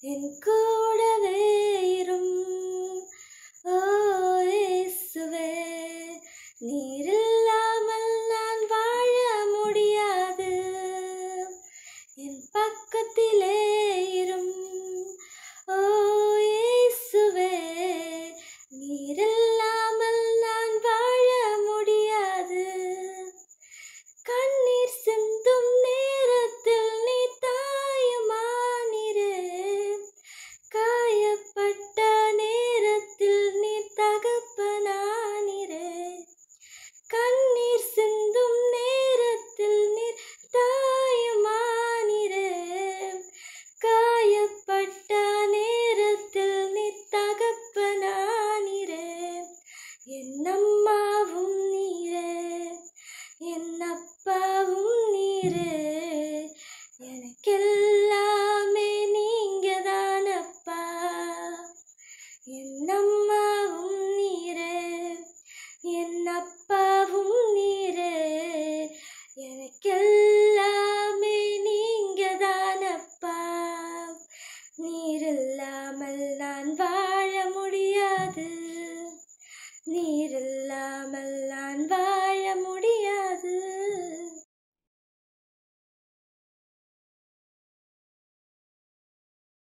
என் கூடவே இரும். ஓ இயேசுவே, நீர் இல்லாமல் நான் வாழ முடியாது. என் பக்கத்திலே இரும். ஓ இயேசுவே, நீர் இல்லாமல் நான் வாழ முடியாது. கண்ணீர் சிந்தும் நேரத்தில் நீ தாயுமானிரே, காயப்பட்ட நேரத்தில் நீ தகப்பனானிரே. கண்ணீர் சிந்தும் நேரத்தில் நீ தாயுமானிரே, காயப்பட்ட நேரத்தில் நீ தகப்பனானிரே. என் அம்மாவும் நீரே, என் அப்பாவும் நீரே, எனக்கெல்லாமே நீங்கதான் அப்பா. என் அம்மாவும் நீரே, என் அப்பாவும் நீரே, எனக்கெல்லாமே நீங்கதான் அப்பா. நீர் இல்லாமல் நான் வாழ முடியாது. நீர்